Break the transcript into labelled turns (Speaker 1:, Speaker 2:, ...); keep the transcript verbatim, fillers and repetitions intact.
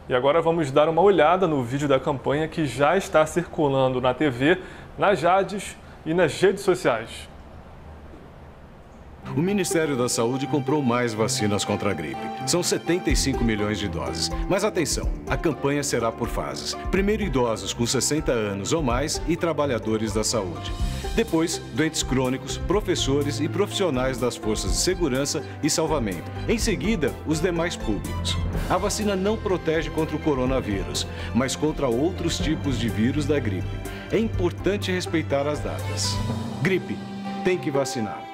Speaker 1: E agora vamos dar uma olhada no vídeo da campanha que já está circulando na T V, nas rádios e nas redes sociais.
Speaker 2: O Ministério da Saúde comprou mais vacinas contra a gripe. São setenta e cinco milhões de doses. Mas atenção, a campanha será por fases. Primeiro idosos com sessenta anos ou mais e trabalhadores da saúde. Depois, doentes crônicos, professores e profissionais das forças de segurança e salvamento. Em seguida, os demais públicos. A vacina não protege contra o coronavírus, mas contra outros tipos de vírus da gripe. É importante respeitar as datas. Gripe, tem que vacinar.